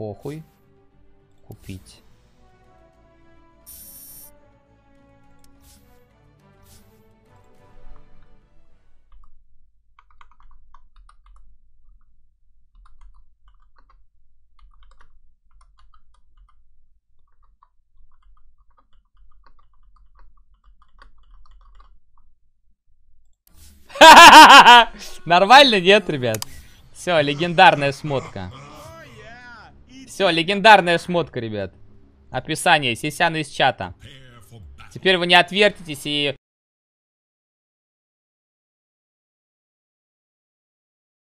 похуй. Купить. Нормально, нет, ребят? Все, легендарная шмотка. Все, легендарная шмотка, ребят. Описание. Сисян из чата. Теперь вы не отвертитесь и